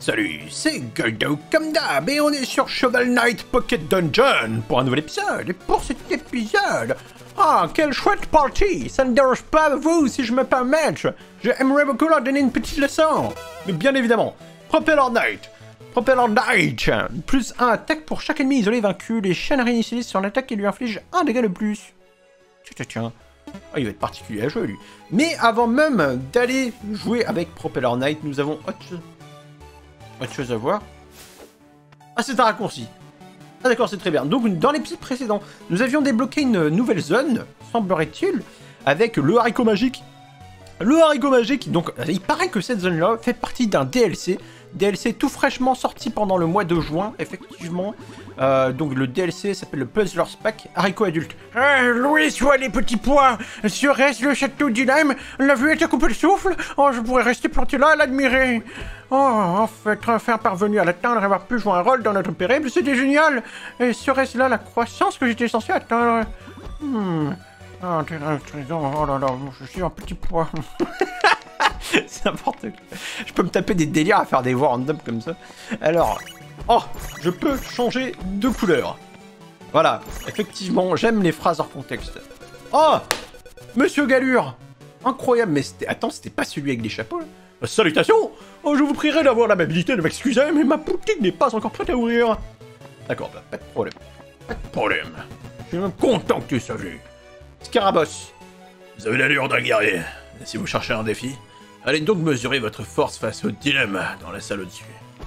Salut, c'est Goldo comme d'hab et on est sur Shovel Knight Pocket Dungeon pour un nouvel épisode. Et pour cet épisode, quelle chouette partie. Ça ne dérange pas vous si je me permets. J'aimerais beaucoup leur donner une petite leçon. Mais bien évidemment, Propeller Knight, plus 1 attaque pour chaque ennemi isolé vaincu. Les chaînes réinitialisent son attaque et lui inflige un dégât de plus. Tiens. Oh, il va être particulier à jouer lui. Mais avant même d'aller jouer avec Propeller Knight, nous avons autre chose à voir. Ah, c'est un raccourci. Ah d'accord, c'est très bien. Donc dans l'épisode précédent, nous avions débloqué une nouvelle zone, semblerait-il, avec le haricot magique. Le haricot magique, donc il paraît que cette zone-là fait partie d'un DLC. DLC tout fraîchement sorti pendant le mois de juin, effectivement. Donc le DLC s'appelle le Puzzler's Pack, haricot adulte. Louis, soit les petits pois. Serait-ce le château d'Ilheim? La vue est à couper le souffle. Oh, je pourrais rester planté là à l'admirer. Oh, en fait, enfin parvenu à l'atteindre et avoir pu jouer un rôle dans notre périple, c'était génial. Et serait-ce là la croissance que j'étais censé atteindre? Oh là là, je suis un petit pois. C'est n'importe quoi. Je peux me taper des délires à faire des voix random comme ça. Alors, je peux changer de couleur. Voilà, effectivement, j'aime les phrases hors contexte. Oh, Monsieur Galure. Incroyable, mais c'était... Attends, c'était pas celui avec les chapeaux, là? Salutations. Oh, je vous prierai d'avoir l'amabilité de m'excuser, mais ma boutique n'est pas encore prête à ouvrir. D'accord, bah, pas de problème. Pas de problème. Je suis même content que tu sois venu. Scaraboss. Vous avez l'allure d'un guerrier. Si vous cherchez un défi, allez donc mesurer votre force face au dilemme dans la salle au-dessus.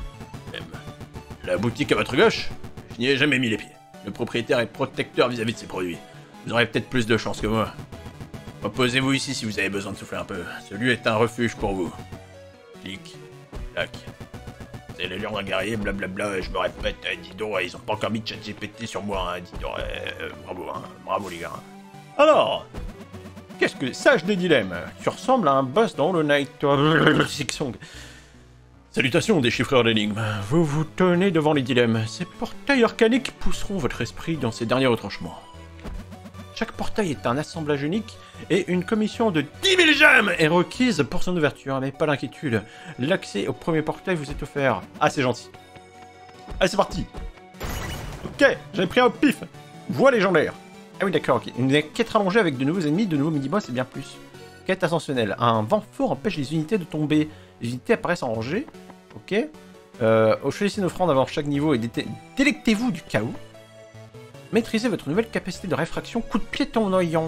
La boutique à votre gauche, je n'y ai jamais mis les pieds. Le propriétaire est protecteur vis-à-vis de ses produits. Vous aurez peut-être plus de chance que moi. Reposez-vous ici si vous avez besoin de souffler un peu. Ce lieu est un refuge pour vous. Clic, clac. Vous avez l'allure d'un guerrier, blablabla, je me répète, dis donc, ils ont pas encore mis de ChatGPT sur moi, hein, dis donc, bravo les gars. Alors, qu'est-ce que... Sage des dilemmes. Tu ressembles à un boss dans Hollow Knight, toi. Salutations, déchiffreurs d'énigmes. Vous vous tenez devant les dilemmes. Ces portails arcaniques pousseront votre esprit dans ces derniers retranchements. Chaque portail est un assemblage unique et une commission de 10 000 gemmes est requise pour son ouverture. Mais pas d'inquiétude, l'accès au premier portail vous est offert. Ah, c'est gentil. Allez, c'est parti. Ok, j'avais pris un pif. Voix légendaire. Ah oui, d'accord, ok. Une quête rallongée avec de nouveaux ennemis, de nouveaux mini-boss et bien plus. Quête ascensionnelle. Un vent fort empêche les unités de tomber. Les unités apparaissent en rangée. Ok. Choisissez une offrande avant chaque niveau et délectez-vous du chaos. Maîtrisez votre nouvelle capacité de réfraction. Coup de pied tournoyant.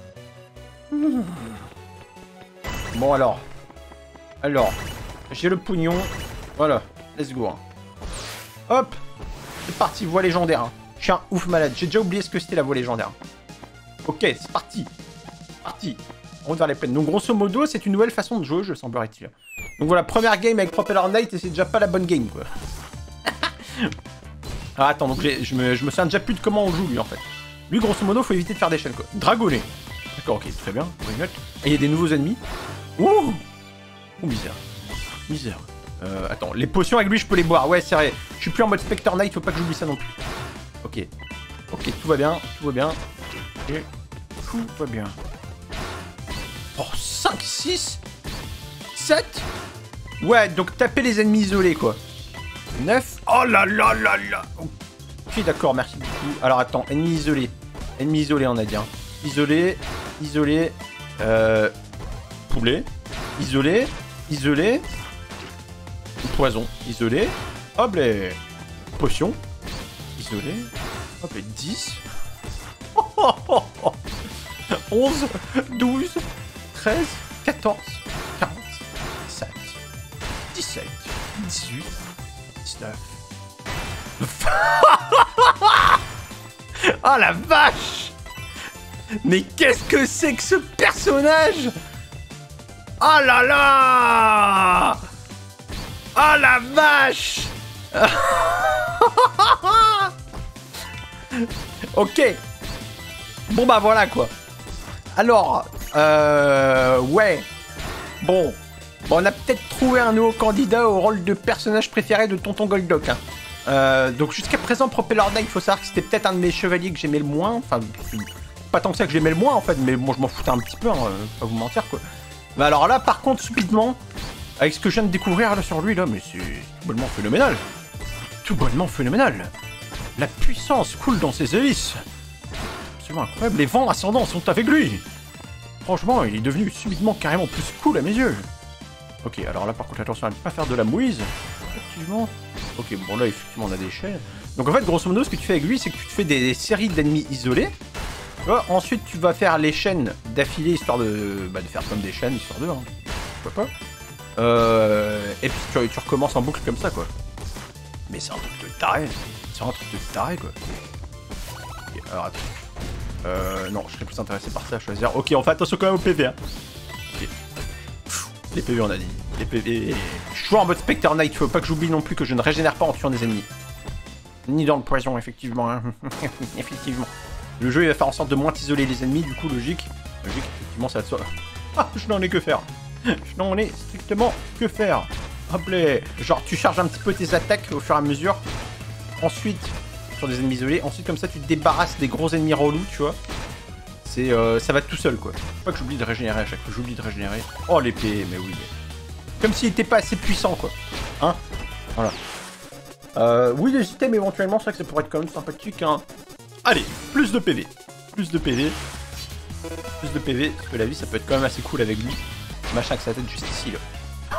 Bon alors. J'ai le pognon. Voilà. Let's go. Hop. C'est parti, voix légendaire. Je suis un ouf malade. J'ai déjà oublié ce que c'était la voix légendaire. Ok, c'est parti. On va vers les plaines. Donc grosso modo, c'est une nouvelle façon de jouer, je semblerait-il. Donc voilà, première game avec Propeller Knight et c'est déjà pas la bonne game, quoi. Ah, attends, donc je me souviens déjà plus de comment on joue, lui, en fait. Lui, grosso modo, faut éviter de faire des chaînes, quoi. Dragonnet. D'accord, ok, très bien. Et il y a des nouveaux ennemis. Ouh. Oh, misère. Attends, les potions avec lui, je peux les boire. Ouais, c'est vrai. Je suis plus en mode Spectre Knight, faut pas que j'oublie ça non plus. Ok, tout va bien. Et tout va bien. Oh, 5, 6, 7. Ouais, donc taper les ennemis isolés, quoi. 9. Oh là là. Ok, d'accord, merci beaucoup. Alors, attends, ennemi isolé, on a dit. Hein. Isolé. Poulet. Isolé. Poison. Isolé. Hop, les potions. Isolé. Hop, les 10. 11, 12, 13, 14, 15, 17, 17, 18, 19. Oh la vache! Mais qu'est-ce que c'est que ce personnage? Oh là là! Oh la vache! Ok. Bon bah voilà quoi. Alors, ouais. Bon, on a peut-être trouvé un nouveau candidat au rôle de personnage préféré de Tonton Goldock. Hein. Donc jusqu'à présent, Propeller Knight, il faut savoir que c'était peut-être un de mes chevaliers que j'aimais le moins. Enfin, pas tant que ça que j'aimais le moins en fait, mais bon, je m'en foutais un petit peu, hein, pas vous mentir quoi. Mais alors là, par contre, subitement, Avec ce que je viens de découvrir là sur lui, là, mais c'est tout bonnement phénoménal. Tout bonnement phénoménal. La puissance coule dans ses hélices. Absolument incroyable. Les vents ascendants sont avec lui. Franchement, il est devenu subitement carrément plus cool à mes yeux. Ok, alors là, par contre, attention à ne pas faire de la mouise. Effectivement. Ok, bon là, effectivement, on a des chaînes. Donc en fait, grosso modo, ce que tu fais avec lui, c'est que tu te fais des séries d'ennemis isolés. Ensuite, tu vas faire les chaînes d'affilée, histoire de faire comme des chaînes, histoire de... Hein. Pourquoi pas. Et puis tu recommences en boucle comme ça, quoi. Mais c'est un truc de taré. C'est un truc de taré, quoi. Ok, alors attends. Non, je serais plus intéressé par ça à choisir. Ok, on fait attention quand même au PV, hein. Ok. Les PV, on a dit. Les PV... Je suis en mode Spectre Knight, faut pas que j'oublie non plus que je ne régénère pas en tuant des ennemis. Ni dans le poison, effectivement. Hein. Effectivement. Le jeu, il va faire en sorte de moins isoler les ennemis, du coup, logique. Logique, effectivement, ça va de soi. Ah, je n'en ai que faire. Je n'en ai strictement que faire. Hop là. Genre, tu charges un petit peu tes attaques au fur et à mesure. Ensuite, sur des ennemis isolés. Ensuite, comme ça, tu te débarrasses des gros ennemis relous, tu vois. C'est, ça va tout seul, quoi. Faut pas que j'oublie de régénérer à chaque fois. J'oublie de régénérer. Oh, l'épée, mais oui. Mais... Comme s'il était pas assez puissant, quoi. Hein? Voilà. Oui, les items, éventuellement, c'est vrai que ça pourrait être quand même sympathique, hein. Allez, plus de PV. Plus de PV. Plus de PV, parce que la vie, ça peut être quand même assez cool avec lui. Machin avec sa tête juste ici, là.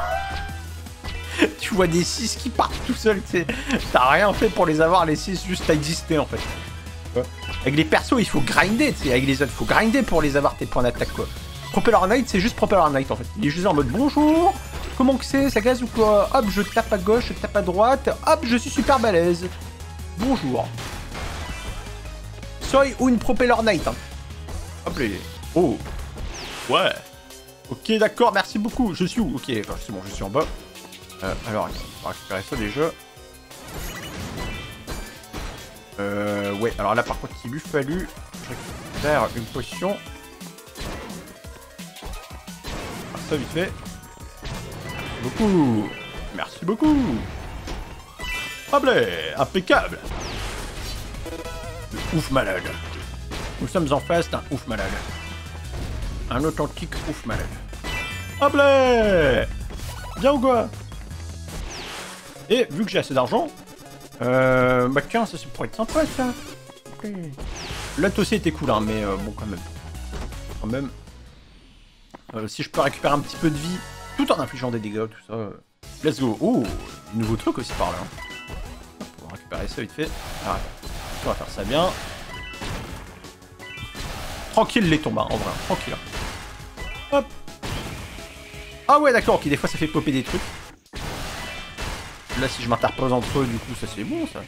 Tu vois des 6 qui partent tout seuls, tu sais. T'as rien fait pour les avoir, les 6, juste t'as existé, en fait. Avec les persos, il faut grinder, tu sais. Avec les autres, il faut grinder pour les avoir, tes points d'attaque, quoi. Propeller Knight, c'est juste Propeller Knight, en fait. Il est juste en mode, bonjour, comment que c'est, ça gaze ou quoi? Hop, je tape à gauche, je tape à droite. Hop, je suis super balèze. Bonjour. Soy ou une Propeller Knight, hein. Hop, les... Oh. Ouais. Ok, d'accord, merci beaucoup. Je suis où? Ok, c'est bon, je suis en bas. Alors, on va récupérer ça déjà. Ouais, alors là, par contre, il lui fallu faire une potion. Ah, ça, vite fait. Beaucoup. Merci beaucoup. Hop là, impeccable. Le ouf malade. Nous sommes en face d'un ouf malade. Un authentique ouf malade. Hop là! Bien ou quoi? Et vu que j'ai assez d'argent, bah tiens, ça pourrait être sympa ça. Okay. L'autre aussi était cool, hein, mais bon quand même. Quand même. Si je peux récupérer un petit peu de vie, tout en infligeant des dégâts, tout ça. Let's go. Oh, nouveau truc aussi par là. Hein. On va récupérer ça vite fait. Alors, on va faire ça bien. Tranquille les tombes, hein, en vrai, tranquille. Hop. Ah ouais, d'accord, ok, des fois ça fait popper des trucs. Là, si je m'interpose entre eux, du coup, ça c'est bon, ça.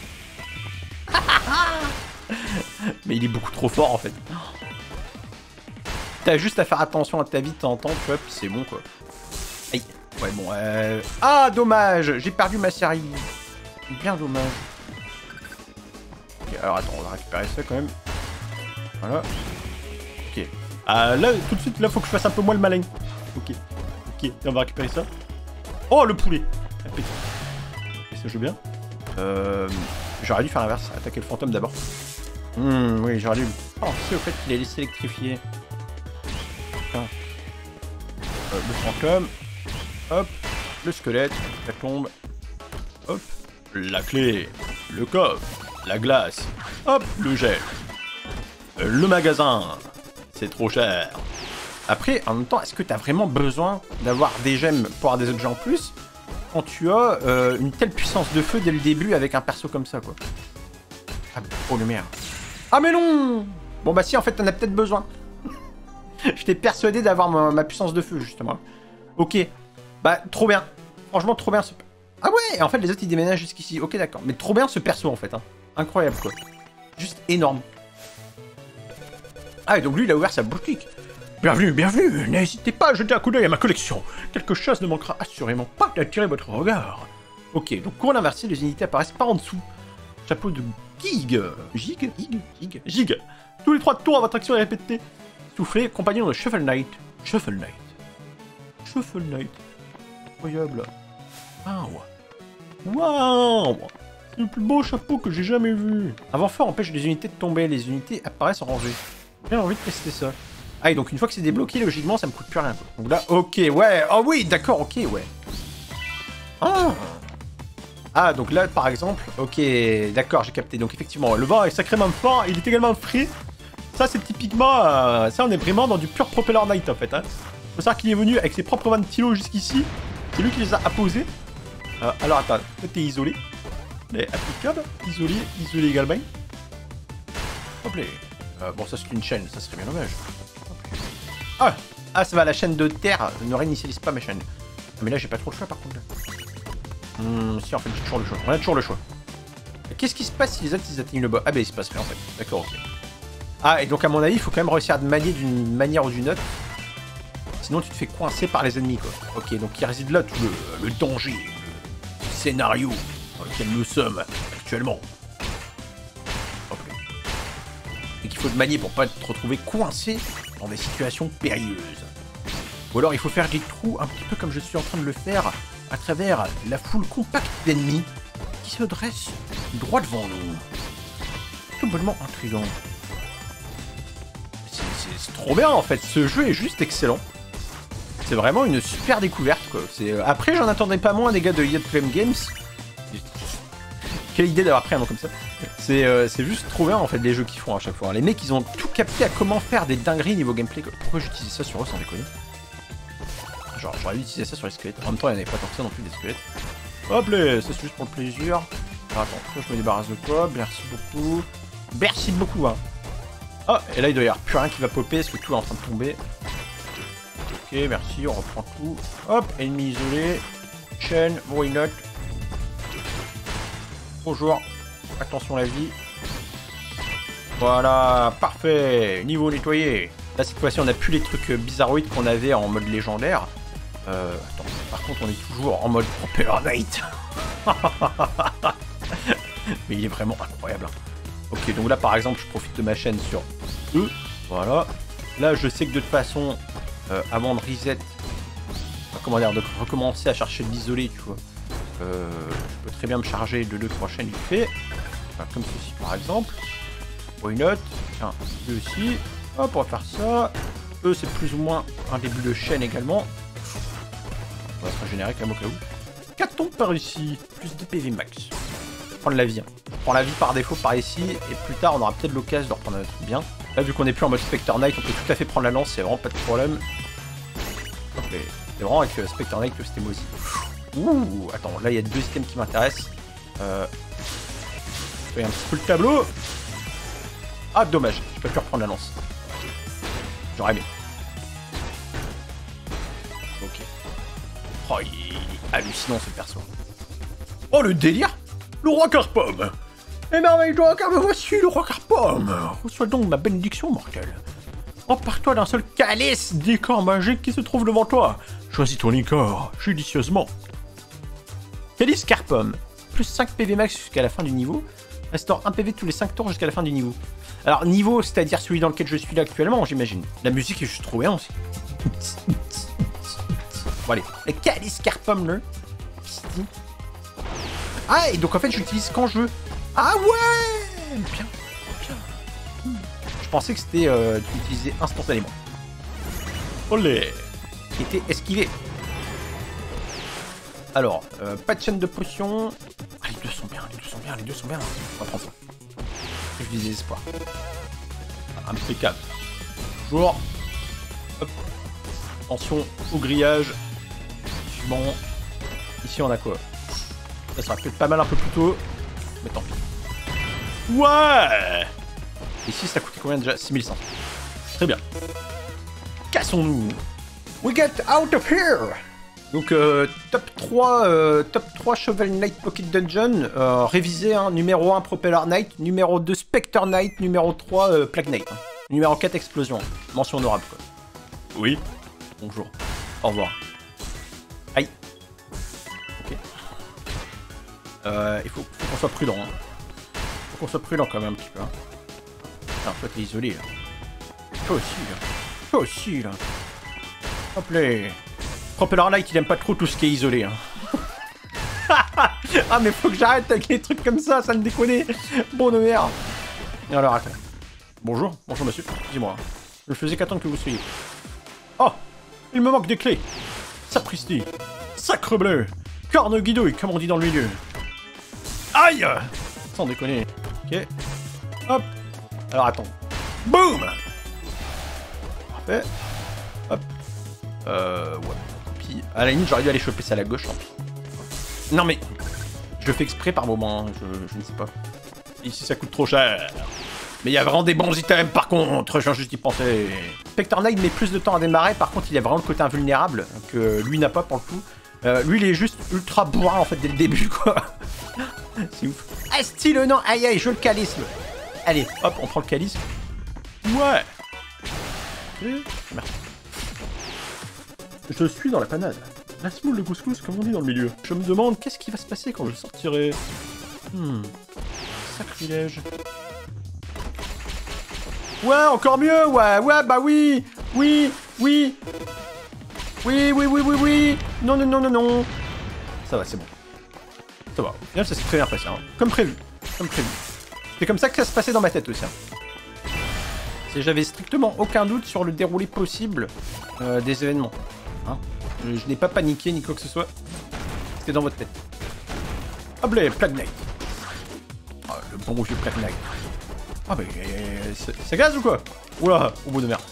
Mais il est beaucoup trop fort, en fait. T'as juste à faire attention à ta vie de temps en temps, tu vois, puis c'est bon, quoi. Aïe. Ouais, bon, Ah, dommage. J'ai perdu ma série. Bien dommage. Ok, alors attends, on va récupérer ça, quand même. Voilà. Ok. Là, tout de suite, là, faut que je fasse un peu moins le malin. Ok. Ok, on va récupérer ça. Oh, le poulet. Et ça joue bien. J'aurais dû faire l'inverse, attaquer le fantôme d'abord. Oui, j'aurais dû penser au fait qu'il allait s'électrifier. Le fantôme. Hop. Le squelette. La tombe. Hop. La clé. Le coffre. La glace. Hop. Le gel. Le magasin. C'est trop cher. Après, en même temps, est-ce que tu as vraiment besoin d'avoir des gemmes pour avoir des objets en plus quand tu as une telle puissance de feu dès le début avec un perso comme ça, quoi? Ah, oh le merde. Ah mais non! Bon bah si, en fait, t'en as peut-être besoin. J'étais persuadé d'avoir ma puissance de feu, justement. Ok. Bah, trop bien. Franchement, trop bien ce... Ah ouais, en fait, les autres, ils déménagent jusqu'ici. Ok, d'accord. Mais trop bien ce perso, en fait. Hein. Incroyable, quoi. Juste énorme. Ah, et donc lui, il a ouvert sa boutique. Bienvenue, bienvenue. N'hésitez pas à jeter un coup d'œil à ma collection. Quelque chose ne manquera assurément pas d'attirer votre regard. Ok, donc couronne inversée, les unités apparaissent par en dessous. Chapeau de Gig. Gig. Tous les 3 tours à votre action est répété. Soufflez, compagnon de Shuffle Knight. Shuffle Knight. Incroyable. Waouh. C'est le plus beau chapeau que j'ai jamais vu. Avant fort empêche les unités de tomber. Les unités apparaissent en rangée. J'ai envie de tester ça. Ah, et donc une fois que c'est débloqué, logiquement, ça me coûte plus rien, quoi. Donc là, ok, ouais. Oh oui, d'accord, ok, ouais. Ah. Ah, donc là, par exemple, ok, d'accord, j'ai capté. Donc effectivement, le vent est sacrément fort, il est également frais. Ça, c'est typiquement... ça, on est vraiment dans du pur Propeller Knight, en fait. Hein. Faut savoir qu'il est venu avec ses propres ventilos jusqu'ici. C'est lui qui les a apposés. Alors, attends, t'es isolé. Mais applicable, isolé, isolé également. Hop là. Bon, ça, c'est une chaîne, ça serait bien dommage. Ah, ça va, la chaîne de terre ne réinitialise pas ma chaîne. Ah, mais là, j'ai pas trop le choix, par contre. Si, en fait, j'ai toujours le choix. On a toujours le choix. Qu'est-ce qui se passe si les autres, ils atteignent le bas? Ah, ben, il se passe rien, en fait. D'accord, ok. Ah, et donc, à mon avis, il faut quand même réussir à te manier d'une manière ou d'une autre. Sinon, tu te fais coincer par les ennemis, quoi. Ok, donc, il réside là tout le danger, le scénario dans lequel nous sommes actuellement. Hop là. Et qu'il faut te manier pour pas te retrouver coincé dans des situations périlleuses. Ou alors, il faut faire des trous un petit peu comme je suis en train de le faire à travers la foule compacte d'ennemis qui se dresse droit devant nous. Tout bonnement intriguant. C'est trop bien en fait, ce jeu est juste excellent. C'est vraiment une super découverte quoi. Après j'en attendais pas moins des gars de Yacht Flame Games. Quelle idée d'avoir pris un nom comme ça. C'est juste trop bien en fait les jeux qu'ils font à chaque fois. Les mecs ils ont tout capté à comment faire des dingueries niveau gameplay. Pourquoi j'utilise ça sur eux sans déconner? Genre j'aurais dû utiliser ça sur les squelettes. En même temps il n'y en avait pas tant que ça non plus des squelettes. Hop là, ça c'est juste pour le plaisir. Alors, attends, je me débarrasse de toi, merci beaucoup. Merci beaucoup hein. Ah, et là il doit y avoir plus rien qui va popper parce que tout est en train de tomber. Ok, merci, on reprend tout. Hop, ennemi isolé. Chaîne, why not. Bonjour. Attention la vie. Voilà, parfait. Niveau nettoyé. Là cette fois-ci on a plus les trucs bizarroïdes qu'on avait en mode légendaire. Attends, par contre on est toujours en mode Propeller Knight. Mais il est vraiment incroyable. Ok, donc là par exemple je profite de ma chaîne sur eux. Voilà. Là je sais que de toute façon, avant de reset, comment dire, de recommencer à chercher de l'isolé, tu vois. Je peux très bien me charger de 2-3 chaînes vite fait. Enfin, comme ceci par exemple. Why not? Tiens, eux aussi. Hop, on va faire ça. Eux c'est plus ou moins un début de chaîne également. On va se régénérer quand même au cas où. Qu'a-t-on par ici? Plus de PV max. Prendre la vie. Hein. Je prends la vie par défaut par ici. Et plus tard, on aura peut-être l'occasion de reprendre un truc bien. Là, vu qu'on est plus en mode Spectre Knight, on peut tout à fait prendre la lance. C'est vraiment pas de problème. Okay. C'est vraiment avec Spectre Knight que c'était moi aussi. Ouh, attends, là, il y a 2 items qui m'intéressent. Je fais un petit peu le tableau. Ah, dommage. Je peux plus reprendre la lance. J'aurais aimé. Ok. Oh, il est hallucinant ce perso. Oh, le délire! Le roi Carpom! Émerveille-toi, car me voici le roi Carpom! Reçois donc ma bénédiction mortelle. Empare-toi d'un seul calice d'écor magique qui se trouve devant toi. Choisis ton icor judicieusement. Calice Carpom. Plus 5 PV max jusqu'à la fin du niveau. Restaure 1 PV tous les 5 tours jusqu'à la fin du niveau. Alors, niveau, c'est-à-dire celui dans lequel je suis là actuellement, j'imagine. La musique est juste trop bien aussi. Bon, allez. Le Calice Carpom, là. Ah, et donc en fait, j'utilise quand je veux. Ah ouais! Bien, bien. Je pensais que c'était d'utiliser instantanément. Olé! Qui était esquivé. Alors, pas de chaîne de potion. Ah, les deux sont bien, les deux sont bien, les deux sont bien. On va prendre ça. Je dis des espoirs. Impeccable. Toujours. Hop. Attention au grillage. Suivant. Ici, on a quoi? Ça sera peut-être pas mal un peu plus tôt. Mais tant pis. Ouais! Ici, ça coûtait combien déjà? 6100. Très bien. Cassons-nous. We get out of here! Donc, top 3 Shovel Knight Pocket Dungeon. Révisé, hein, numéro 1 Propeller Knight, numéro 2 Spectre Knight, numéro 3 Plague Knight. Hein. Numéro 4 Explosion. Mention honorable, quoi. Oui. Bonjour. Au revoir. Aïe. Ok. Il faut qu'on soit prudent. Hein. Faut qu'on soit prudent quand même un petit peu. Hein. Putain, toi t'es isolé là. Toi aussi là. Toi aussi là. Hop là. Propeller Knight il aime pas trop tout ce qui est isolé. Hein. Ah mais faut que j'arrête avec les trucs comme ça me déconne. Bon de merde. Alors attends. Bonjour, bonjour monsieur. Dis-moi. Je ne faisais qu'attendre que vous soyez. Oh, il me manque des clés. Sapristi. Sacre bleu. Corne guidouille, comme on dit dans le milieu. Aïe! Sans déconner. Ok. Hop. Alors attends. Boum! Parfait. Hop. Ouais. Puis, à la limite, j'aurais dû aller choper ça à la gauche. Hein. Non mais... Je le fais exprès par moment, hein. Je ne sais pas. Ici, ça coûte trop cher. Mais il y a vraiment des bons items, par contre, je viens juste d'y penser. Spectre Knight met plus de temps à démarrer, par contre, il a vraiment le côté invulnérable, que lui n'a pas pour le coup. Lui, il est juste ultra bourrin, en fait, dès le début, quoi. C'est ouf. Ah, style, non, aïe, aïe, je veux le calice. Allez, hop, on prend le calice. Ouais. Merci. Je suis dans la panade. La semoule de couscous, comme on dit dans le milieu. Je me demande qu'est-ce qui va se passer quand je sortirai. Sacrilège. Ouais, encore mieux, ouais, bah oui. Oui. Non. Ça va, c'est bon. Ça va. Bien, ça s'est très bien passé, hein. Comme prévu. C'est comme ça que ça se passait dans ma tête aussi. Hein. J'avais strictement aucun doute sur le déroulé possible des événements. Hein. Je n'ai pas paniqué ni quoi que ce soit. C'était dans votre tête. Hop là, Plague Knight. Oh, le bon vieux Plague Knight. Ah bah, ça gaz ou quoi? Oula, au bout de merde.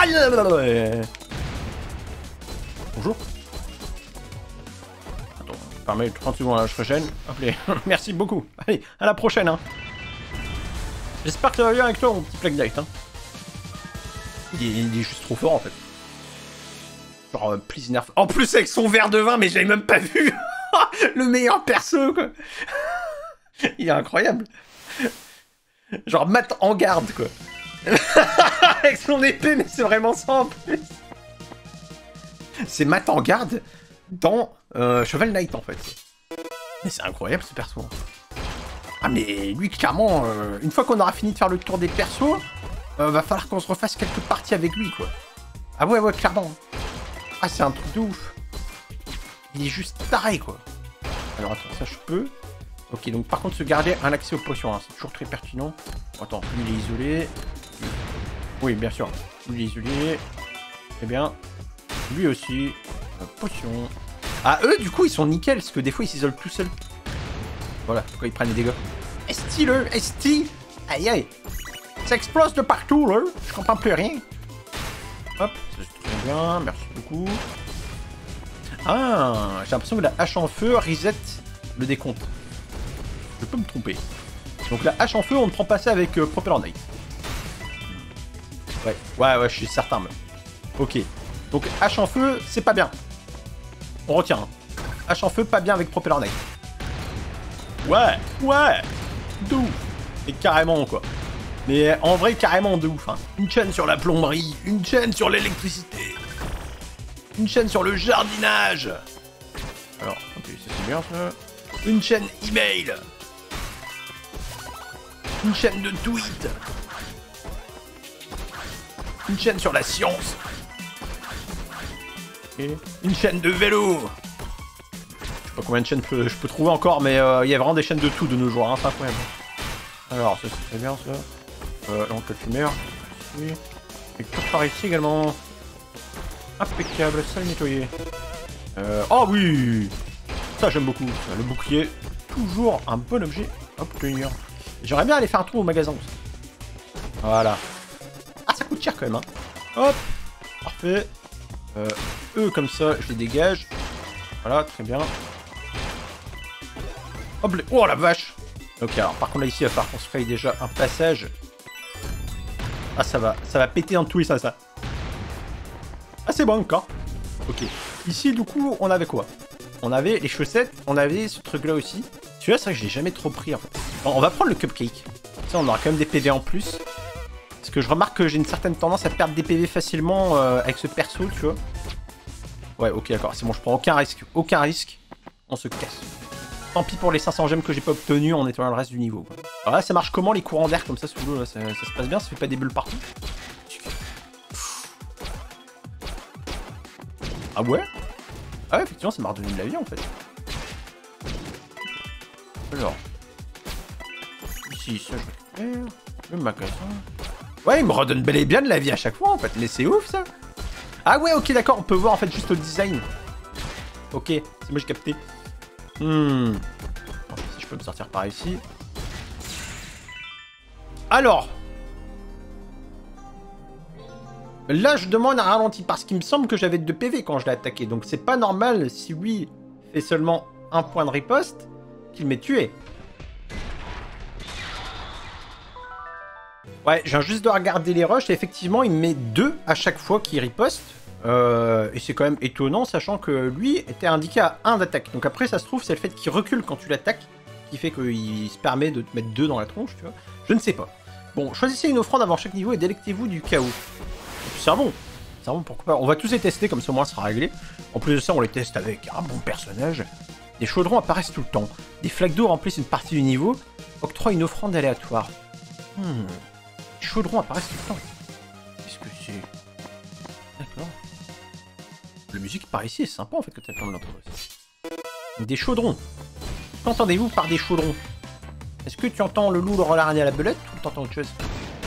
Bonjour. Attends, permets 30 secondes là, je régène. Hop là. Merci beaucoup. Allez, à la prochaine, hein. J'espère que ça va bien avec toi, mon petit Plague Knight, hein. Il est juste trop fort, en fait. Genre, please nerf. En plus, avec son verre de vin, mais j'avais même pas vu. Le meilleur perso, quoi. Il est incroyable. Genre, Matt en garde, quoi. Avec son épée, mais c'est vraiment ça, en plus. C'est Matt en garde dans Shovel Knight, en fait. Mais c'est incroyable, ce perso. Ah, mais lui, clairement, une fois qu'on aura fini de faire le tour des persos, va falloir qu'on se refasse quelques parties avec lui, quoi. Ah ouais, clairement. Ah, c'est un truc de ouf. Il est juste taré, quoi. Alors, attends, ça, je peux. Ok, donc, par contre, se garder un accès aux potions, hein, c'est toujours très pertinent. Attends, lui, il est isolé. Oui, bien sûr. Lui, il est isolé. Très bien. Lui aussi. Potion. Ah, eux, du coup, ils sont nickel, parce que des fois, ils s'isolent tout seuls. Voilà, pourquoi ils prennent les dégâts. Esti, le Esti. Aïe. Ça explose de partout, là. Je comprends plus rien. Hop, c'est très bien, merci beaucoup. Ah, j'ai l'impression que la hache en feu reset le décompte. Je peux me tromper. Donc la hache en feu, on ne prend pas ça avec Propeller Knight. Ouais, je suis certain même. Ok. Donc hache en feu, c'est pas bien. On retient. Hein. Hache en feu, pas bien avec Propeller Knight. Ouais. De ouf. Et carrément, quoi. Mais en vrai, carrément de ouf. Hein. Une chaîne sur la plomberie, une chaîne sur l'électricité, une chaîne sur le jardinage. Alors, ok, ça c'est bien ça. Une chaîne email. Une chaîne de tweets. Une chaîne sur la science. Et une chaîne de vélo. Je sais pas combien de chaînes je peux trouver encore, mais il y a vraiment des chaînes de tout de nos jours. Hein, c'est incroyable. Alors, ça c'est très bien ça. Donc le fumeur, ici. Et tout par ici également. Impeccable, ça le nettoyer. Oh oui. Ça j'aime beaucoup. Le bouclier, toujours un bon objet à obtenir. J'aimerais bien aller faire un tour au magasin aussi. Voilà. Ah, ça coûte cher quand même, hein. Hop. Parfait. Eux comme ça, je les dégage. Voilà, très bien. Hop. Oh la vache. Ok, alors par contre là ici, il va falloir qu'on se fraye déjà un passage. Ah, ça va péter dans tous les sens, ça. Ah, c'est bon, encore. Ok. Ici, du coup, on avait quoi? On avait les chaussettes, on avait ce truc-là aussi. Celui-là, c'est vrai que je l'ai jamais trop pris, en fait. Bon, on va prendre le cupcake. Ça, on aura quand même des PV en plus. Parce que je remarque que j'ai une certaine tendance à perdre des PV facilement avec ce perso, tu vois. Ouais, ok, d'accord. C'est bon, je prends aucun risque. Aucun risque. On se casse. Tant pis pour les 500 gemmes que j'ai pas obtenus en nettoyant le reste du niveau, quoi. Alors là, ça marche comment les courants d'air comme ça sous l'eau? Ça se passe bien? Ça fait pas des bulles partout? Ah ouais? Ah ouais, effectivement, ça m'a redonné de la vie en fait. Alors. Ici, ça je récupère. Le magasin. Ouais, il me redonne bel et bien de la vie à chaque fois, en fait. Mais c'est ouf, ça. Ah ouais, ok, d'accord, on peut voir, en fait, juste au design. Ok, c'est moi, j'ai capté. Si je peux me sortir par ici. Alors. Là, je demande un ralenti, parce qu'il me semble que j'avais 2 PV quand je l'ai attaqué. Donc, c'est pas normal, si lui fait seulement 1 point de riposte, qu'il m'ait tué. Ouais, j'ai juste de regarder les rushs, et effectivement, il met 2 à chaque fois qu'il riposte. Et c'est quand même étonnant, sachant que lui était indiqué à 1 d'attaque. Donc après, ça se trouve, c'est le fait qu'il recule quand tu l'attaques, qui fait qu'il se permet de te mettre 2 dans la tronche, tu vois. Je ne sais pas. Bon, choisissez une offrande avant chaque niveau et délectez-vous du chaos. C'est bon. C'est bon, pourquoi pas. On va tous les tester, comme ça au moins, ça sera réglé. En plus de ça, on les teste avec un bon personnage. Des chaudrons apparaissent tout le temps. Des flaques d'eau remplissent une partie du niveau. Octroie une offrande aléatoire. Les chaudrons apparaissent tout le temps. Qu'est-ce que c'est? D'accord. La musique par ici est sympa en fait quand tu as l'entendre aussi. Des chaudrons. Qu'entendez-vous par des chaudrons? Est-ce que tu entends le loup, le renard à la belette ou tu entends autre chose?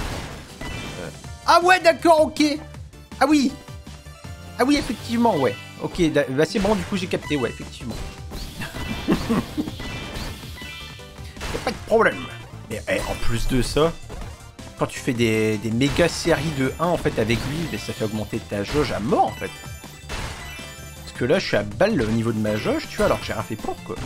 Ah ouais, d'accord, ok. Ah oui. Ah oui, effectivement, ouais. Ok, bah c'est bon, du coup j'ai capté, ouais, effectivement. Y'a pas de problème. Mais en plus de ça, quand tu fais des méga séries de 1 en fait avec lui, ça fait augmenter ta jauge à mort en fait. Parce que là je suis à balle au niveau de ma jauge, tu vois, alors que j'ai rien fait pour quoi.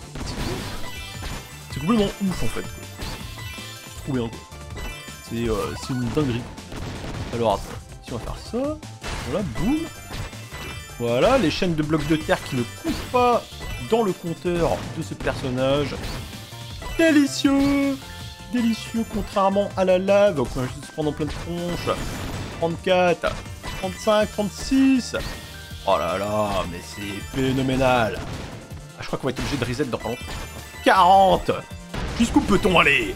C'est complètement ouf en fait quoi. C'est trop bien quoi. C'est une dinguerie. Alors attends, si on va faire ça, voilà, boum. Voilà, les chaînes de blocs de terre qui ne coupent pas dans le compteur de ce personnage. Délicieux! Délicieux, contrairement à la lave, qu'on va juste se prendre en pleine tronche. 34, 35, 36. Oh là là, mais c'est phénoménal. Ah, je crois qu'on va être obligé de reset dans pas longtemps. 40. Jusqu'où peut-on aller?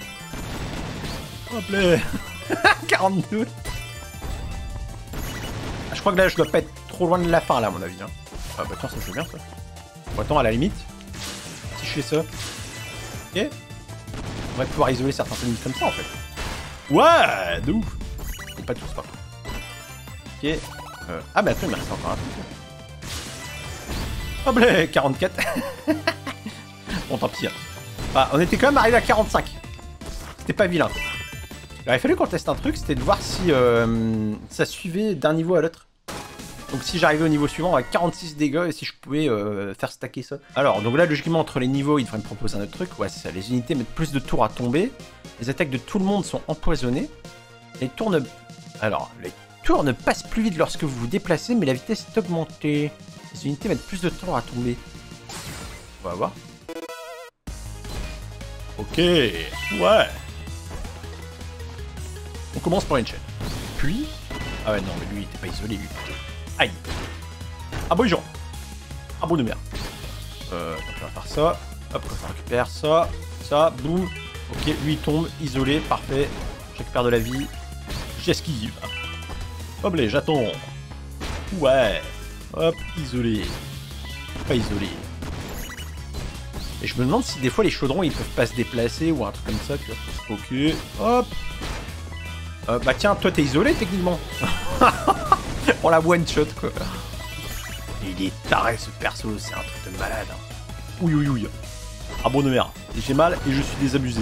Hop là. 42. Ah, je crois que là, je dois pas être trop loin de la fin, là, à mon avis. Hein. Ah bah tiens, ça joue bien, ça. Bon, attends, à la limite, si je fais ça... Ok. On va pouvoir isoler certains ennemis comme ça, en fait. Ouais, de ouf. Et pas tous, par contre. Ok. Ah bah attends, il me reste encore un truc. Hop là, 44. Bon, tant pis. Hein. Ah, on était quand même arrivé à 45. C'était pas vilain. Alors, il fallait qu'on teste un truc, c'était de voir si ça suivait d'un niveau à l'autre. Donc si j'arrivais au niveau suivant avec 46 dégâts et si je pouvais faire stacker ça. Alors, donc là, logiquement, entre les niveaux, il devrait me proposer un autre truc. Ouais, c'est ça. Les unités mettent plus de tours à tomber. Les attaques de tout le monde sont empoisonnées. Les tours ne... Alors, les tours ne passent plus vite lorsque vous vous déplacez, mais la vitesse est augmentée. Les unités mettent plus de tours à tomber. On va voir. Ok. Ouais. On commence par une chaîne. Puis... Ah ouais, non, mais lui, il était pas isolé, lui. Aïe. Ah bon, genre. Ah bon de merde. Donc on va faire ça. Hop, on récupère ça. Ça, boum. Ok, lui, il tombe. Isolé, parfait. Je récupère de la vie. J'esquive. Hop là, j'attends. Ouais. Hop, isolé. Pas isolé. Et je me demande si des fois les chaudrons, ils peuvent pas se déplacer ou un truc comme ça, tu vois. Ok. Hop. Bah tiens, toi t'es isolé techniquement. On la one shot quoi. Il est taré ce perso, c'est un truc de malade. Ouïe ouïe ouïe. Ah bon de merde. J'ai mal et je suis désabusé.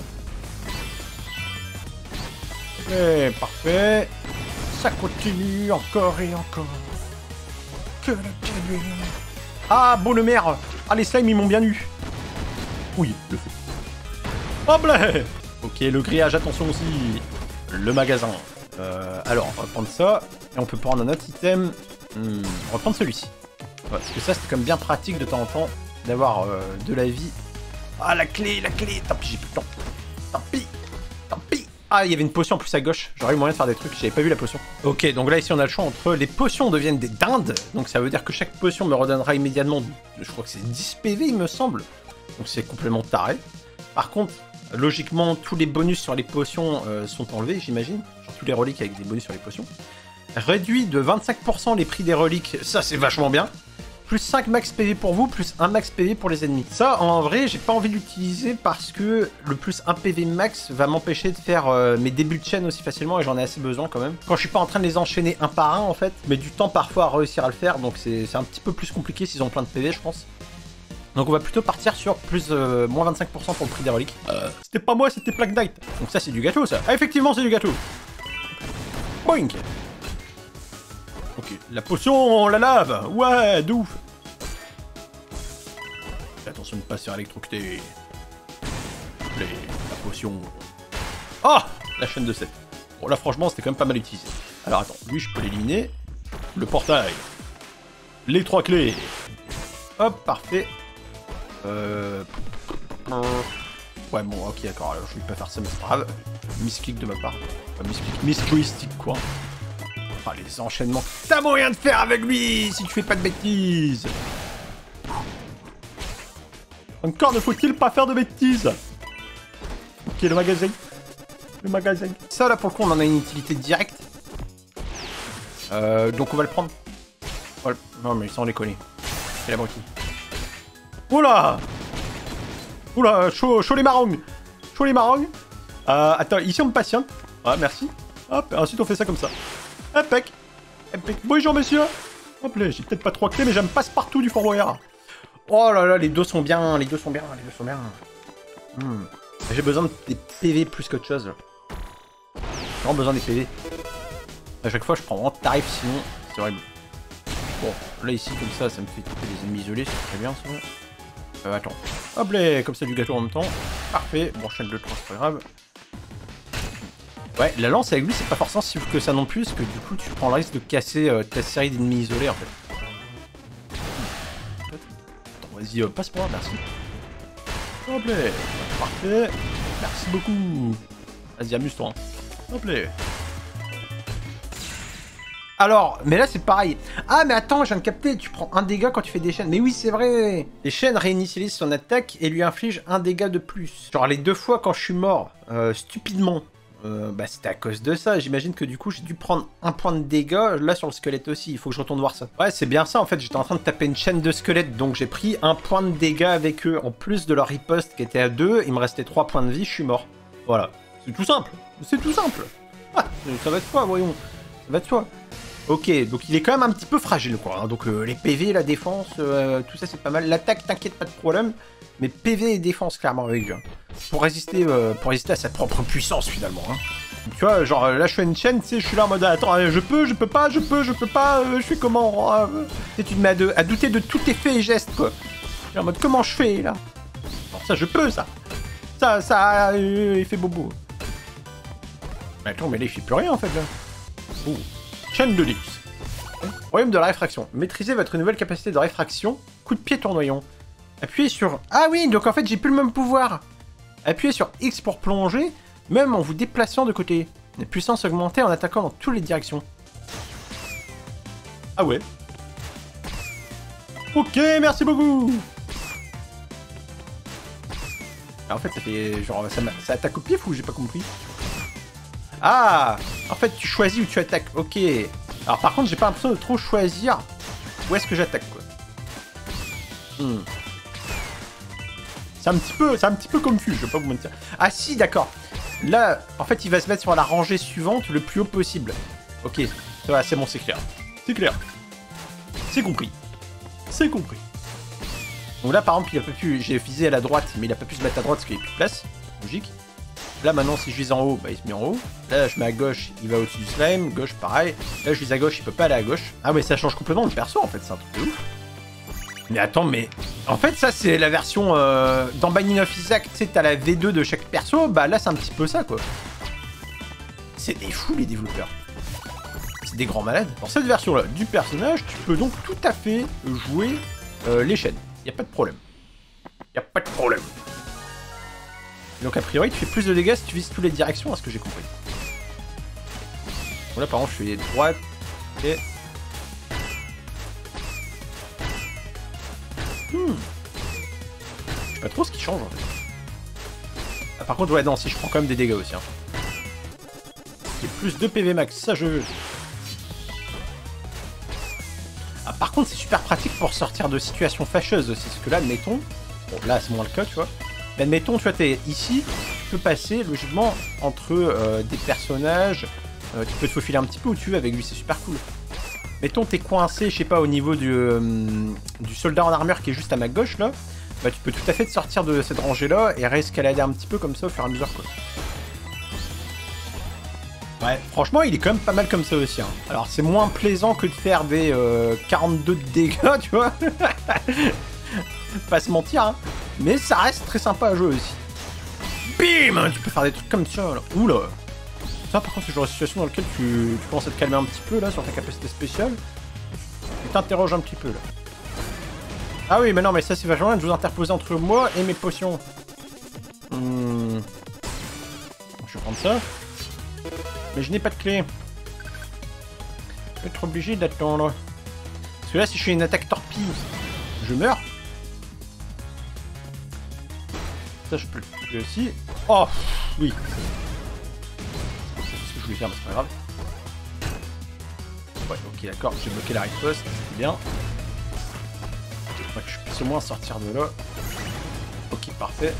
Ok, parfait. Ça continue encore et encore. Que le début. Ah bon de merde. Ah les slimes ils m'ont bien eu. Oui, le feu. Hop là. Ok, le grillage, attention aussi. Le magasin. Alors, on va prendre ça. Et on peut prendre un autre item. On va prendre celui-ci. Ouais, parce que ça, c'est comme bien pratique de temps en temps d'avoir de la vie. Ah, la clé, la clé. Tant pis, j'ai plus de temps. Tant pis, tant pis. Ah, il y avait une potion en plus à gauche. J'aurais eu moyen de faire des trucs. J'avais pas vu la potion. Ok, donc là, ici, on a le choix entre les potions deviennent des dindes. Donc ça veut dire que chaque potion me redonnera immédiatement, je crois que c'est 10 PV, il me semble. Donc c'est complètement taré. Par contre, logiquement, tous les bonus sur les potions sont enlevés, j'imagine. Genre tous les reliques avec des bonus sur les potions. Réduit de 25% les prix des reliques, ça c'est vachement bien. plus 5 max PV pour vous, plus 1 max PV pour les ennemis. Ça, en vrai, j'ai pas envie de l'utiliser parce que le plus 1 PV max va m'empêcher de faire mes débuts de chaîne aussi facilement et j'en ai assez besoin quand même. Quand je suis pas en train de les enchaîner un par un, en fait, mais du temps parfois à réussir à le faire, donc c'est un petit peu plus compliqué s'ils ont plein de PV, je pense. Donc on va plutôt partir sur plus moins 25% pour le prix des reliques. C'était pas moi, c'était Plague Knight. Donc ça, c'est du gâteau, ça. Ah, effectivement, c'est du gâteau. Boing. Ok, la potion, la lave. Ouais, de ouf. Attention de ne pas se faire électrocuter. La potion. Oh, la chaîne de 7. Bon, là, franchement, c'était quand même pas mal utilisé. Alors, attends, lui, je peux l'éliminer. Le portail. Les 3 clés. Hop, parfait. Ouais, bon, ok, d'accord, alors je vais pas faire ça, mais c'est pas grave. Misclick de ma part. Enfin, misclick, quoi. Ah, les enchaînements. T'as moyen de faire avec lui si tu fais pas de bêtises. Encore ne faut-il pas faire de bêtises. Ok, le magasin. Le magasin. Ça, là, pour le coup, on en a une utilité directe. Donc, on va le prendre. Voilà. Non, mais sans déconner. C'est la moitié. Oula! Oula, chaud les marongs! Chaud les marongs! Attends, ici on me patiente. Ah, merci. Hop, ensuite on fait ça comme ça. Impec! Impec. Bonjour monsieur! Hop là, j'ai peut-être pas 3 clés, mais j'aime passe-partout du Fort Boyard. Oh là là, les dos sont bien, les dos sont bien, les dos sont bien. J'ai besoin des PV plus qu'autre chose. J'ai vraiment besoin des PV. À chaque fois, je prends vraiment tarif, sinon c'est horrible. Bon, là ici, comme ça me fait taper des ennemis isolés, c'est très bien ça. Attends. Hop là, comme ça du gâteau en même temps. Parfait. Bon, chaîne de 3, c'est pas grave. Ouais, la lance avec lui, c'est pas forcément si ouf que ça non plus, parce que du coup, tu prends le risque de casser ta série d'ennemis isolés en fait. Attends, vas-y, passe-moi, merci. Hop là. Parfait. Merci beaucoup. Vas-y, amuse-toi. Hop là. Alors, mais là c'est pareil. Ah mais attends, je viens de capter, tu prends un dégât quand tu fais des chaînes. Mais oui, c'est vrai. Les chaînes réinitialisent son attaque et lui infligent un dégât de plus. Genre les 2 fois quand je suis mort, stupidement, bah c'était à cause de ça. J'imagine que du coup j'ai dû prendre un point de dégâts. Là sur le squelette aussi, il faut que je retourne voir ça. Ouais, c'est bien ça en fait, j'étais en train de taper une chaîne de squelettes. Donc j'ai pris un point de dégâts avec eux. En plus de leur riposte qui était à 2, il me restait 3 points de vie, je suis mort. Voilà, c'est tout simple. C'est tout simple. Ah, ça va de soi, voyons. Ça va de soi. Ok, donc il est quand même un petit peu fragile, quoi. Hein. Donc les PV, la défense, tout ça c'est pas mal. L'attaque, t'inquiète, pas de problème. Mais PV et défense, clairement, avec lui. Hein. Pour résister à sa propre puissance, finalement. Hein. Tu vois, genre là je fais une chaîne, tu sais, je suis là en mode attends, je peux pas, je fais comment tu te mets à douter de tous tes faits et gestes, quoi. Je suis en mode comment je fais, là. Alors, ça, je peux, ça. Ça, il fait bobo. Mais attends, mais là il fait plus rien, en fait, là. Oh. Chaîne de luxe. Royaume de la réfraction. Maîtrisez votre nouvelle capacité de réfraction. Coup de pied tournoyant. Appuyez sur... Ah oui, donc en fait j'ai plus le même pouvoir. Appuyez sur X pour plonger, même en vous déplaçant de côté. La puissance augmentée en attaquant dans toutes les directions. Ah ouais. Ok, merci beaucoup. Alors, en fait ça fait... genre ça attaque au pif ou j'ai pas compris? Ah, en fait, tu choisis où tu attaques. Ok. Alors, par contre, j'ai pas l'impression de trop choisir où est-ce que j'attaque, quoi. C'est un petit peu confus, je vais pas vous mentir. Ah si, d'accord. Là, en fait, il va se mettre sur la rangée suivante le plus haut possible. Ok, ça va, c'est bon, c'est clair. C'est clair. C'est compris. C'est compris. Donc là, par exemple, il a pas pu... J'ai visé à la droite, mais il a pas pu se mettre à droite parce qu'il n'y a plus de place. Logique. Là maintenant si je vise en haut, bah il se met en haut. Là je mets à gauche, il va au-dessus du slime. Gauche pareil. Là je vise à gauche, il peut pas aller à gauche. Ah mais ça change complètement le perso en fait, c'est un truc de ouf. Mais attends, mais... En fait ça c'est la version... Dans Binding of Isaac, tu sais, t'as la V2 de chaque perso. Bah là c'est un petit peu ça quoi. C'est des fous les développeurs. C'est des grands malades. Dans cette version là du personnage, tu peux donc tout à fait jouer les chaînes. Y a pas de problème. Y a pas de problème. Donc a priori tu fais plus de dégâts si tu vises toutes les directions, à ce que j'ai compris. Bon là par exemple je fais droite et... Je sais pas trop ce qui change en fait. Ah, par contre ouais non, si je prends quand même des dégâts aussi. Hein. C'est plus de PV max, ça je veux. Ah Par contre, c'est super pratique pour sortir de situations fâcheuses aussi. Parce que là, admettons... Bon, là, c'est moins le cas, tu vois. Mais admettons, tu vois, t'es ici, tu peux passer, logiquement, entre des personnages. Tu peux te faufiler un petit peu où tu veux avec lui, c'est super cool. Mettons, t'es coincé, je sais pas, au niveau du soldat en armure qui est juste à ma gauche, là. Bah, tu peux tout à fait te sortir de cette rangée-là et réescalader un petit peu comme ça au fur et à mesure, quoi. Ouais, franchement, il est quand même pas mal comme ça aussi. Hein. Alors, c'est moins plaisant que de faire des 42 de dégâts, tu vois. Pas se mentir, hein. Mais ça reste très sympa à jouer aussi. Bim! Tu peux faire des trucs comme ça, là. Oula! Ça, par contre, c'est le genre de situation dans laquelle tu commences à te calmer un petit peu, là, sur ta capacité spéciale. Tu t'interroges un petit peu, là. Ah oui, mais non, mais ça, c'est vachement bien de vous interposer entre moi et mes potions. Je vais prendre ça. Mais je n'ai pas de clé. Je vais être obligé d'attendre. Parce que là, si je fais une attaque torpille, je meurs. Ça, je peux le tuer aussi. Oh, oui. C'est ce que je voulais faire, mais c'est pas grave. Ouais, ok, d'accord. J'ai bloqué la riposte. C'est bien. Faudrait que je puisse au moins sortir de là. Ok, parfait.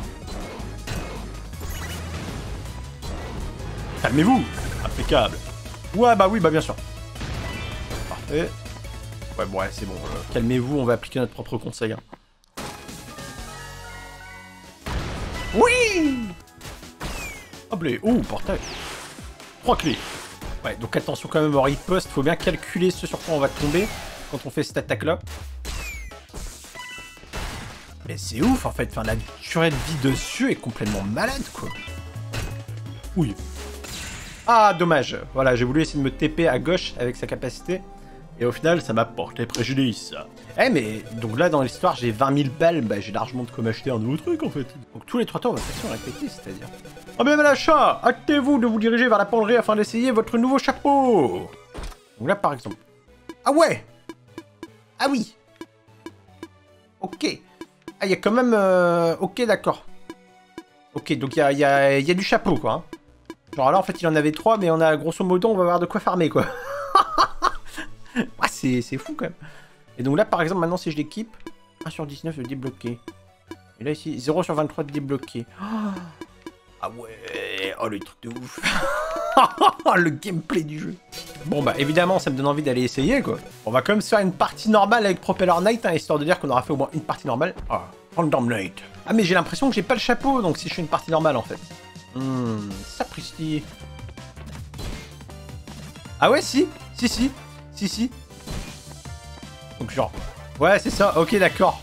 Calmez-vous! Impeccable. Ouais, bah oui, bah bien sûr. Parfait. Ouais, bon, ouais, c'est bon. Calmez-vous, on va appliquer notre propre conseil. Hein. Oui! Hop les... Oh, portail. 3 clés. Ouais, donc attention quand même au riposte. Faut bien calculer ce sur quoi on va tomber quand on fait cette attaque-là. Mais c'est ouf, en fait. Enfin, la durée de vie dessus est complètement malade, quoi. Oui. Ah, dommage. Voilà, j'ai voulu essayer de me TP à gauche avec sa capacité. Et au final, ça m'a porté préjudice. Eh, mais donc là, dans l'histoire, j'ai 20 000 balles. Bah, j'ai largement de quoi m'acheter un nouveau truc, en fait. Donc tous les 3 temps, on va faire répéter, c'est-à-dire. Oh, même à l'achat, hâtez-vous de vous diriger vers la penderie afin d'essayer votre nouveau chapeau. Donc là, par exemple. Ah ouais! Ah oui! Ok. Ah, il y a quand même... Ok, d'accord. Ok, donc il y a du chapeau, quoi. Hein. Genre là, en fait, il en avait 3, mais on a, grosso modo, on va avoir de quoi farmer, quoi. Ah, c'est fou, quand même. Et donc là, par exemple, maintenant, si je l'équipe, 1 sur 19 de débloquer. Et là, ici, 0 sur 23 de débloquer. Ah ouais, oh, le truc de ouf. Le gameplay du jeu. Bon, bah, évidemment, ça me donne envie d'aller essayer, quoi. On va quand même se faire une partie normale avec Propeller Knight, hein, histoire de dire qu'on aura fait au moins une partie normale. Ah, Random Knight. Ah, mais j'ai l'impression que j'ai pas le chapeau, donc si je fais une partie normale, en fait. Sapristi. Ah ouais, si. Si. Donc genre... Ouais, c'est ça, ok, d'accord.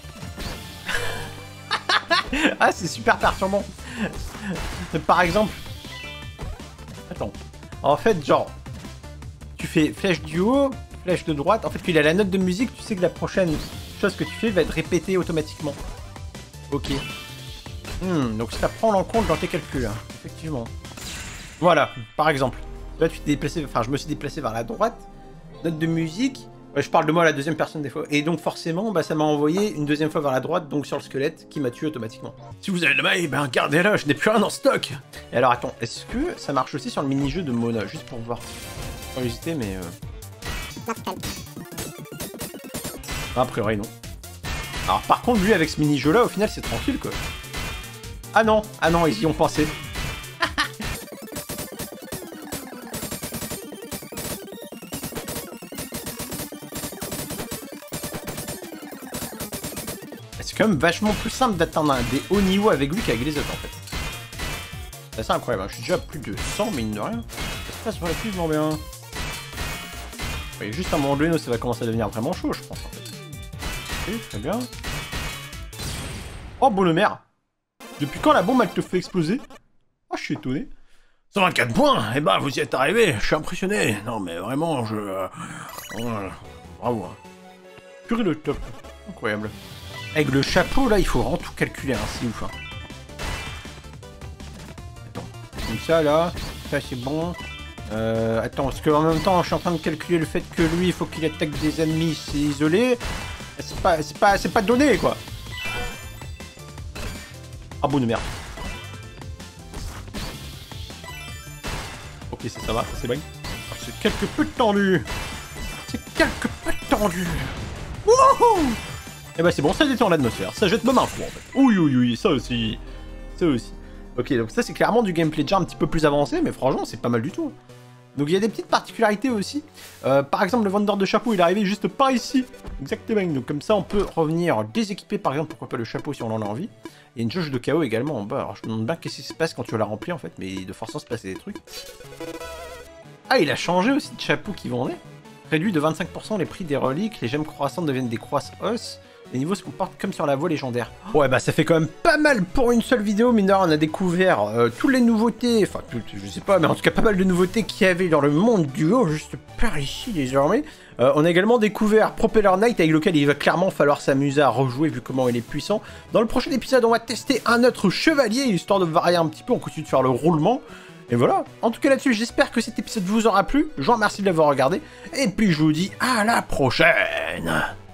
Ah, c'est super perturbant. Par exemple... Attends. En fait, genre... Tu fais flèche du haut, flèche de droite. En fait, qu'il a la note de musique, tu sais que la prochaine chose que tu fais va être répétée automatiquement. Ok. Donc ça prend en compte dans tes calculs, hein, effectivement. Voilà, par exemple. Là, tu t'es déplacé, enfin, je me suis déplacé vers la droite. Note de musique. Ouais, je parle de moi à la deuxième personne des fois. Et donc, forcément, bah, ça m'a envoyé une deuxième fois vers la droite, donc sur le squelette, qui m'a tué automatiquement. Si vous avez la maille, ben gardez-la, je n'ai plus rien en stock. Et alors, attends, est-ce que ça marche aussi sur le mini-jeu de Mona? Juste pour voir. Curiosité, mais... Ah, a priori, non. Alors, par contre, lui, avec ce mini-jeu-là, au final, c'est tranquille, quoi. Ah non, ils y ont pensé. C'est quand même vachement plus simple d'atteindre des hauts niveaux avec lui qu'avec les autres, en fait. C'est assez incroyable, hein. Je suis déjà à plus de 100, mine de rien. Ça se passe relativement bien. Oui, juste à un moment donné, ça va commencer à devenir vraiment chaud, je pense, en fait. Ok, très bien. Oh, bonhomère. Depuis quand la bombe, elle te fait exploser? Ah, je suis étonné. 124 points. Eh ben, vous y êtes arrivé. Je suis impressionné. Non, mais vraiment, bravo. Hein. Purée le top. Incroyable. Avec le chapeau, là, il faut vraiment tout calculer, hein. C'est ouf, hein. Attends. Comme ça, là. Ça, c'est bon. Attends, parce qu'en même temps, je suis en train de calculer le fait que lui, il faut qu'il attaque des ennemis, c'est isolé. C'est pas donné, quoi. Ah bon de merde. Ok, ça va, c'est bon. C'est quelque peu tendu. C'est quelque peu tendu. détendu. Wouhou. Et bah c'est bon, ça détend l'atmosphère, ça jette même un fou en fait. Oui, ça aussi. Ça aussi. Ok, donc ça c'est clairement du gameplay déjà un petit peu plus avancé, mais franchement c'est pas mal du tout. Donc il y a des petites particularités aussi. Par exemple, le vendeur de chapeau, il est arrivé juste par ici. Exactement. Donc comme ça, on peut revenir déséquiper, par exemple, pourquoi pas le chapeau si on en a envie. Il y a une jauge de chaos également en bas. Alors je me demande bien qu'est-ce qui se passe quand tu la remplis en fait, mais de force se passer des trucs. Ah, il a changé aussi de chapeau qu'il vendait. Réduit de 25% les prix des reliques, les gemmes croissantes deviennent des croisse-os. Les niveaux se comportent comme sur la voie légendaire. Ouais, bah ça fait quand même pas mal pour une seule vidéo, mine de rien, on a découvert toutes les nouveautés, enfin, je sais pas, mais en tout cas pas mal de nouveautés qu'il y avait dans le monde du haut, juste par ici désormais. On a également découvert Propeller Knight, avec lequel il va clairement falloir s'amuser à rejouer vu comment il est puissant. Dans le prochain épisode, on va tester un autre chevalier, histoire de varier un petit peu, on continue de faire le roulement. Et voilà, en tout cas là-dessus, j'espère que cet épisode vous aura plu, je vous remercie de l'avoir regardé, et puis je vous dis à la prochaine.